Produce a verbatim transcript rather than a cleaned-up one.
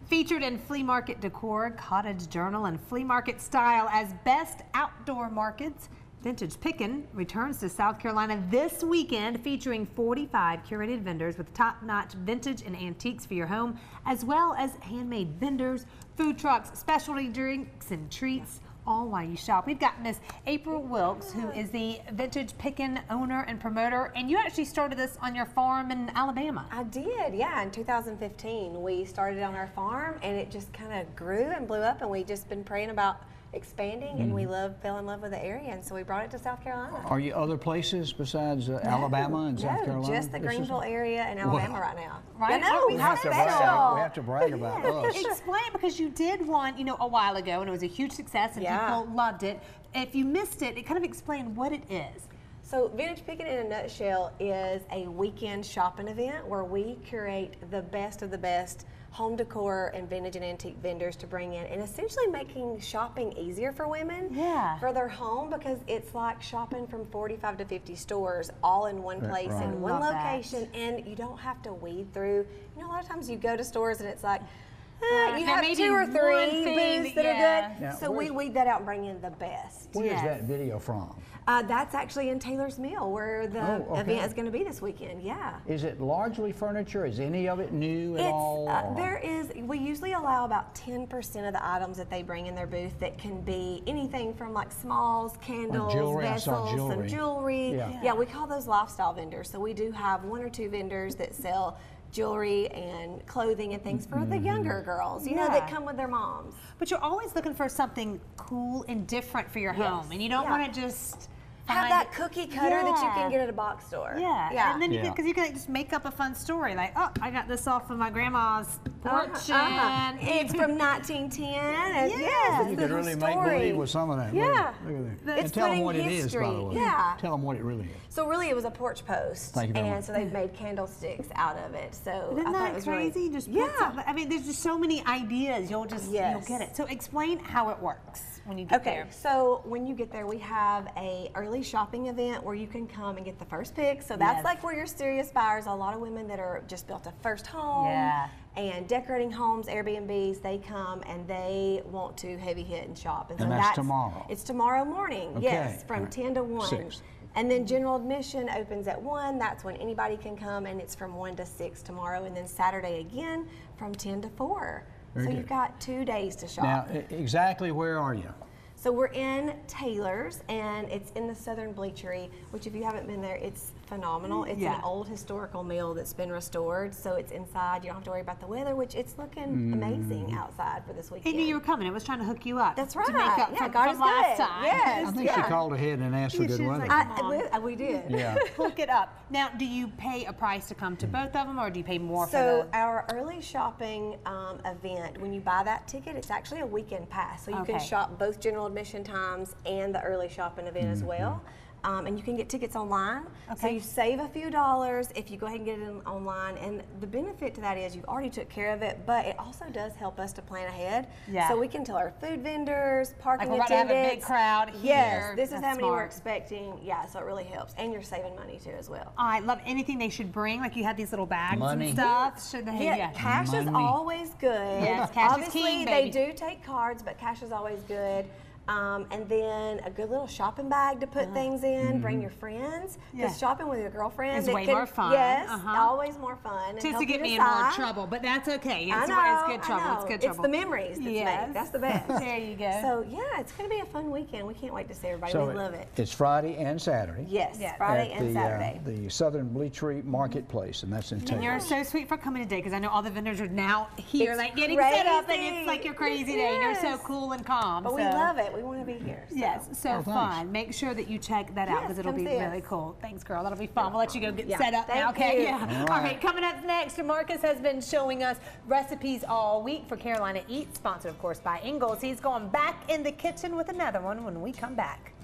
Featured in Flea Market Decor, Cottage Journal, and Flea Market Style as best outdoor markets, Vintage Pickin' returns to South Carolina this weekend, featuring forty-five curated vendors with top-notch vintage and antiques for your home, as well as handmade vendors, food trucks, specialty drinks, and treats, all while you shop. We've got Miss April Wilkes, who is the Vintage Pickin' owner and promoter, and you actually started this on your farm in Alabama. I did, yeah. In two thousand fifteen, we started on our farm, and it just kind of grew and blew up, and we've just been praying about expanding, mm-hmm. and we love fell in love with the area, and so we brought it to South Carolina. Are you other places besides uh, no, Alabama and South no, Carolina? just the Greenville area and Alabama well, right now. Right? I know, oh, we, we, have have to brag, we have to brag about us. Explain, because you did one, you know, a while ago, and it was a huge success, and yeah. people loved it. If you missed it, it kind of explain what it is. So Vintage Pickin' in a nutshell is a weekend shopping event where we curate the best of the best home decor and vintage and antique vendors to bring in, and essentially making shopping easier for women yeah. for their home, because it's like shopping from forty-five to fifty stores all in one place right. in one location, that. and you don't have to weed through. You know, a lot of times you go to stores and it's like, Uh, you have two or three booths that yeah. are good. Now, so we weed that out and bring in the best. Where yes. is that video from? Uh, that's actually in Taylor's Mill, where the oh, okay. event is going to be this weekend. Yeah. Is it largely furniture? Is any of it new at it's, all? Uh, there is. We usually allow about ten percent of the items that they bring in their booth that can be anything from like smalls, candles, jewelry. vessels, jewelry. some jewelry. Yeah. yeah, we call those lifestyle vendors. So we do have one or two vendors that sell jewelry and clothing and things for the younger girls, you yeah. know, that come with their moms. But you're always looking for something cool and different for your yes. home, and you don't yeah. want to just have that cookie cutter yeah. that you can get at a box store. Yeah, yeah. and then you yeah. can, because you can just make up a fun story, like, oh, I got this off of my grandma's porch, uh-huh. and it's from nineteen ten. And yes, yes, you could really make believe with some of that. Yeah, look at that. It's and tell them what history. it is, by the way. Yeah, tell them what it really is. So really, it was a porch post, Thank you very and much. so they've made candlesticks out of it. So isn't I that it was crazy? Really, just yeah. Some, I mean, there's just so many ideas. You'll just yes. you'll get it. So explain how it works when you get okay, there. Okay, so when you get there, we have a early shopping event where you can come and get the first pick. So that's yes. like where your serious buyers, a lot of women that are just built a first home yeah. and decorating homes, Airbnbs, they come and they want to heavy hit and shop. And, so and that's, that's tomorrow? It's tomorrow morning, okay. yes, from right. ten to one. Six. And then general admission opens at one. That's when anybody can come, and it's from one to six tomorrow. And then Saturday again from ten to four. Very so good. you've got two days to shop. Now, exactly where are you? So we're in Taylor's, and it's in the Southern Bleachery, which if you haven't been there, it's phenomenal. It's yeah. an old historical mill that's been restored, so it's inside. You don't have to worry about the weather, which it's looking mm. amazing outside for this weekend. He knew you were coming. It was trying to hook you up. That's right. To make up yeah, from, God from is last good. time. Yes. I think yeah. she called ahead and asked for yeah, good weather. Like, I, we, we did. Yeah. Hook it up. Now, do you pay a price to come to both of them, or do you pay more so for the... our early shopping um, event, when you buy that ticket, it's actually a weekend pass. So you okay. can shop both general admission times and the early shopping event mm-hmm. as well. Um, and you can get tickets online. Okay. So you save a few dollars if you go ahead and get it in online. And the benefit to that is you've already took care of it, but it also does help us to plan ahead. Yeah. So we can tell our food vendors, parking like we're attendants. Have a big crowd here. Yes, this That's is how many smart. we're expecting. Yeah, so it really helps. And you're saving money too as well. I love anything they should bring. Like you have these little bags Money. and stuff. Should they? Yeah, Yeah. cash Money. is always good. Yes, cash Obviously, is king, they baby. do take cards, but cash is always good. Um, and then a good little shopping bag to put uh, things in. Mm-hmm. Bring your friends, because yeah. shopping with your girlfriend is way can, more fun. Yes, uh-huh. always more fun. Just to get me in more trouble, but that's okay. It's, I know, it's good trouble. I know. It's good It's trouble. the memories that's yes. made. That's the best. There you go. So yeah, it's going to be a fun weekend. We can't wait to see everybody. So we love it. It's Friday and Saturday. Yes, yes. Friday at and the, Saturday. Uh, the Southern Bleachery Marketplace, and that's in Taylor. And you're so sweet for coming today, because I know all the vendors are now here, it's like getting crazy. set up, and it's like your crazy day. And yes. you're so cool and calm. But so. we love it. We want to be here. So. Yes, so oh, fun. Make sure that you check that out, because yes, it'll be really us. cool. Thanks, girl. That'll be fun. We'll let you go get yeah. set up Thank now. Okay. You. Yeah. All right. All right. Coming up next, Marcus has been showing us recipes all week for Carolina Eats, sponsored, of course, by Ingles. He's going back in the kitchen with another one when we come back.